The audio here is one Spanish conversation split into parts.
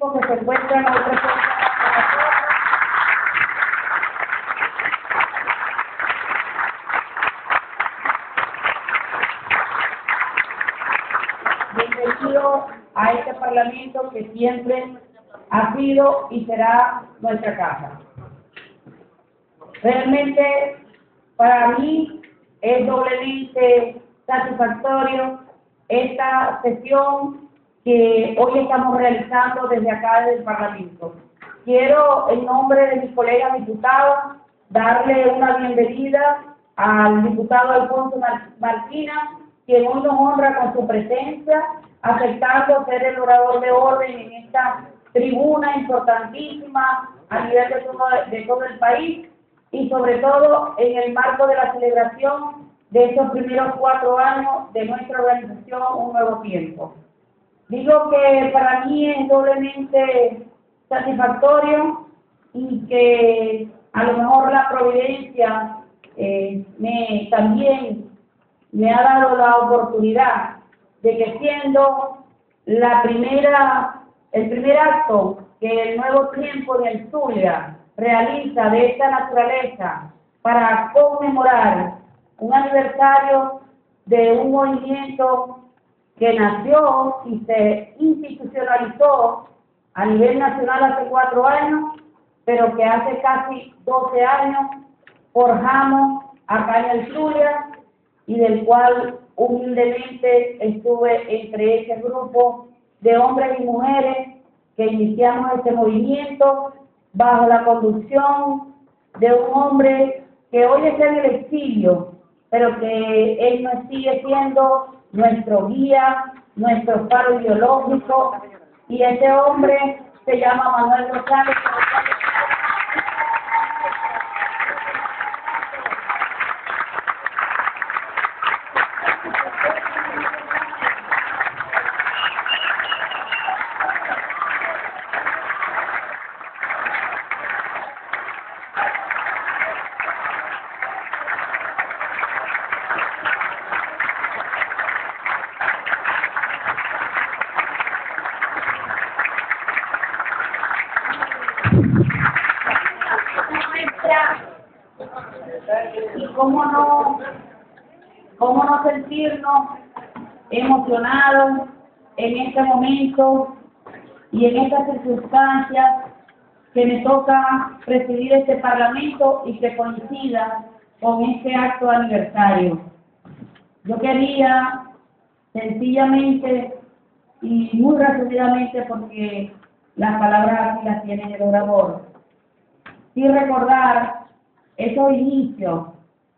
que se encuentran hoy presentes con nosotros. Bienvenidos a este Parlamento que siempre ha sido y será nuestra casa. Realmente para mí es doblemente satisfactorio esta sesión que hoy estamos realizando desde acá desde el Parlamento. Quiero, en nombre de mis colegas diputados, darle una bienvenida al diputado Alfonso Marquina, quien hoy nos honra con su presencia, aceptando ser el orador de orden en esta tribuna importantísima a nivel de todo el país y sobre todo en el marco de la celebración de estos primeros 4 años de nuestra organización Un Nuevo Tiempo. Digo que para mí es doblemente satisfactorio y que a lo mejor la providencia también me ha dado la oportunidad de que siendo el primer acto que el Nuevo Tiempo en el Zulia realiza de esta naturaleza para conmemorar un aniversario de un movimiento que nació y se institucionalizó a nivel nacional hace 4 años, pero que hace casi 12 años forjamos acá en el Zulia y del cual humildemente estuve entre ese grupo de hombres y mujeres que iniciamos este movimiento bajo la conducción de un hombre que hoy está en el exilio, pero que él nos sigue siendo nuestro guía, nuestro faro ideológico, y ese hombre se llama Manuel González. Y cómo no sentirnos emocionados en este momento y en estas circunstancias que me toca presidir este Parlamento y que coincida con este acto de aniversario. Yo quería sencillamente y muy resumidamente, porque las palabras aquí las tiene el orador, sí recordar esos inicios,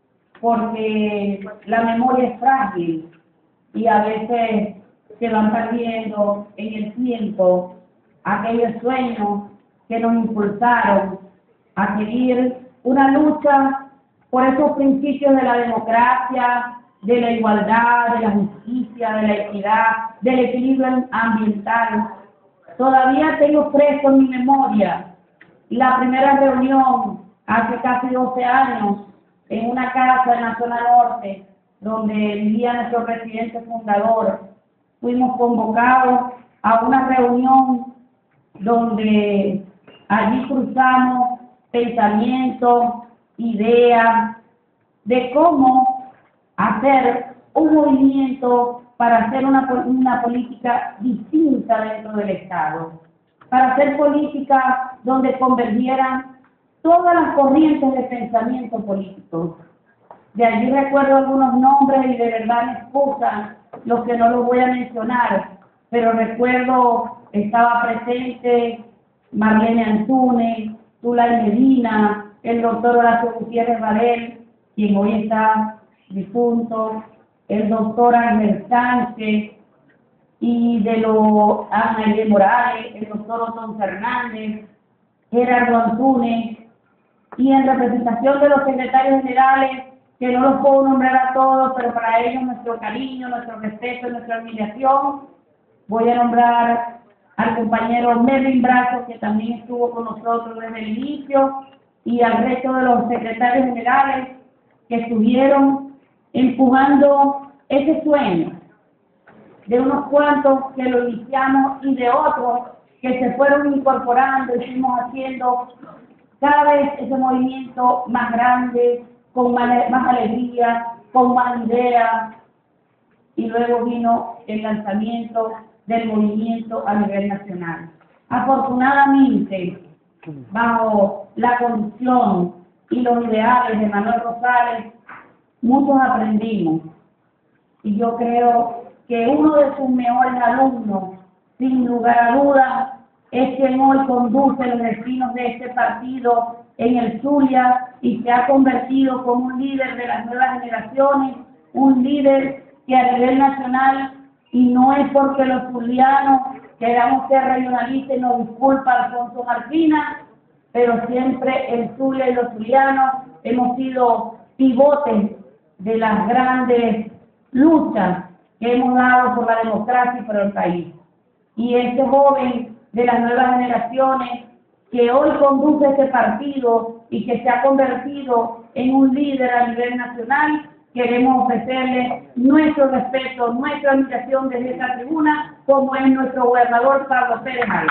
porque la memoria es frágil y a veces se van perdiendo en el tiempo aquellos sueños que nos impulsaron a seguir una lucha por esos principios de la democracia, de la igualdad, de la justicia, de la equidad, del equilibrio ambiental. Todavía tengo fresco en mi memoria la primera reunión hace casi 12 años en una casa en la zona norte donde vivía nuestro presidente fundador. Fuimos convocados a una reunión donde allí cruzamos pensamientos, ideas de cómo hacer un movimiento para hacer una política distinta dentro del Estado, para hacer política donde convergieran todas las corrientes de pensamiento político. De allí recuerdo algunos nombres y de verdad me excusan los que no los voy a mencionar, pero recuerdo estaba presente Marlene Antunes, Zulay Medina, el doctor Horacio Gutiérrez Varel, quien hoy está difunto, el doctor Ángel Sánchez, y de los Ángel de Morales, el doctor Otón Fernández, Gerardo Antunes, y en representación de los secretarios generales, que no los puedo nombrar a todos, pero para ellos nuestro cariño, nuestro respeto, nuestra admiración, voy a nombrar al compañero Mervin Brazo, que también estuvo con nosotros desde el inicio, y al resto de los secretarios generales que estuvieron empujando ese sueño, de unos cuantos que lo iniciamos y de otros que que se fueron incorporando y fuimos haciendo cada vez ese movimiento más grande, con más alegría, con más ideas, y luego vino el lanzamiento del movimiento a nivel nacional. Afortunadamente, bajo la condición y los ideales de Manuel Rosales, muchos aprendimos, y yo creo que uno de sus mejores alumnos, sin lugar a dudas, es quien hoy conduce los destinos de este partido en el Zulia y se ha convertido como un líder de las nuevas generaciones, un líder que a nivel nacional, y no es porque los zulianos queramos ser regionalistas y nos disculpa Alfonso Martina, pero siempre el Zulia y los zulianos hemos sido pivotes de las grandes luchas que hemos dado por la democracia y por el país. Y este joven de las nuevas generaciones que hoy conduce este partido y que se ha convertido en un líder a nivel nacional, queremos ofrecerle nuestro respeto, nuestra admiración desde esta tribuna, como es nuestro gobernador Pablo Pérez Alba.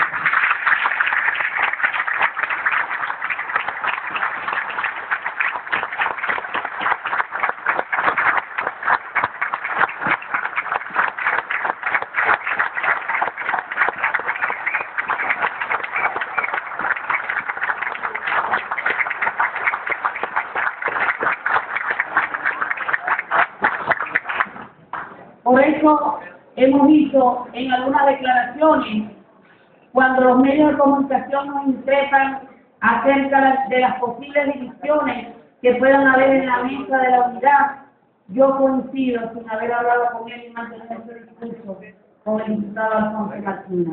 Por eso hemos visto en algunas declaraciones, cuando los medios de comunicación nos increpan acerca de las posibles divisiones que puedan haber en la mesa de la unidad, yo coincido, sin haber hablado con él y mantener ese discurso, con el diputado Alfonso Martina.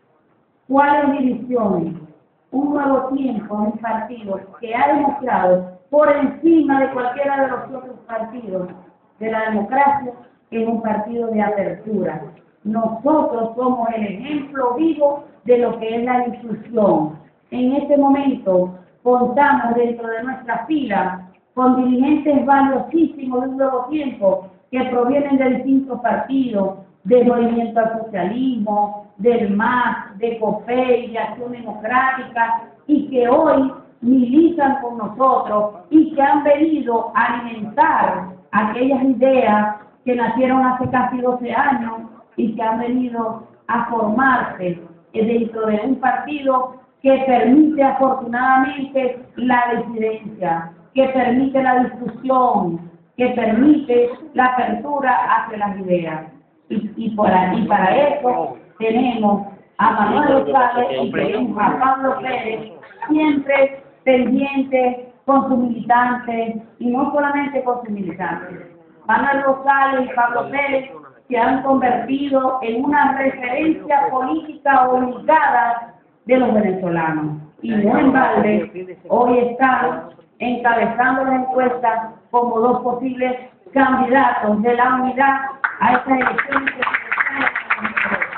¿Cuáles divisiones? Un nuevo tiempo en un partido que ha demostrado por encima de cualquiera de los otros partidos de la democracia que es un partido de apertura. Nosotros somos el ejemplo vivo de lo que es la inclusión. En este momento contamos dentro de nuestra fila con dirigentes valiosísimos de un nuevo tiempo que provienen de distintos partidos, del Movimiento al Socialismo, del MAS, de COPEI, de Acción Democrática, y que hoy militan con nosotros y que han venido a alimentar aquellas ideas que nacieron hace casi 12 años y que han venido a formarse dentro de un partido que permite afortunadamente la disidencia, que permite la discusión, que permite la apertura hacia las ideas. Y para eso tenemos a Manuel Rosales y tenemos a Pablo Pérez, siempre pendientes con sus militantes, y no solamente con sus militantes. Manuel Rosales y Pablo Pérez se han convertido en una referencia política obligada de los venezolanos. Y no en balde, hoy están encabezando las encuestas como dos posibles candidatos de la unidad a estas elecciones presidenciales.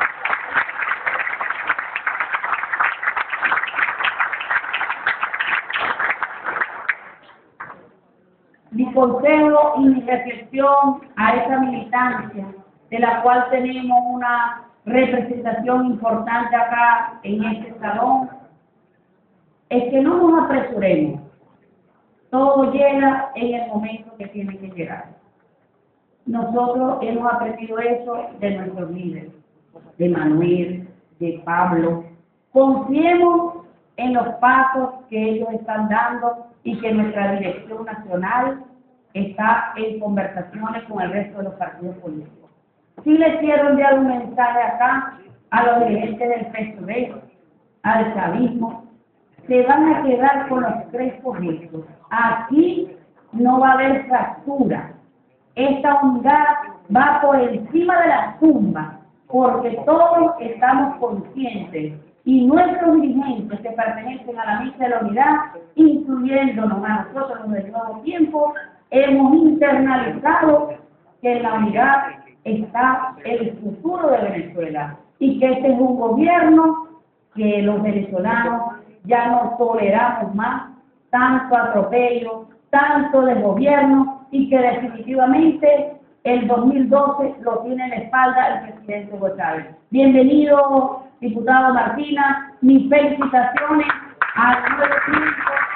Mi consejo y mi reflexión a esa militancia, de la cual tenemos una representación importante acá en este salón, es que no nos apresuremos. Todo llega en el momento que tiene que llegar. Nosotros hemos aprendido eso de nuestros líderes, de Manuel, de Pablo. Confiemos en los pasos que ellos están dando y que nuestra dirección nacional está en conversaciones con el resto de los partidos políticos. Sí les quiero enviar un mensaje acá a los dirigentes del PSV, al chavismo. Se van a quedar con los tres proyectos. Aquí no va a haber fractura. Esta unidad va por encima de la tumba, porque todos estamos conscientes y nuestros dirigentes que pertenecen a la mesa de la unidad, incluyéndonos a nosotros los del nuevo tiempo, hemos internalizado que en la unidad está el futuro de Venezuela y que este es un gobierno que los venezolanos ya no toleramos más tanto atropello, tanto desgobierno, y que definitivamente el 2012 lo tiene en la espalda el presidente Hugo Chávez. Bienvenido diputado Martina, mis felicitaciones al nuevo equipo.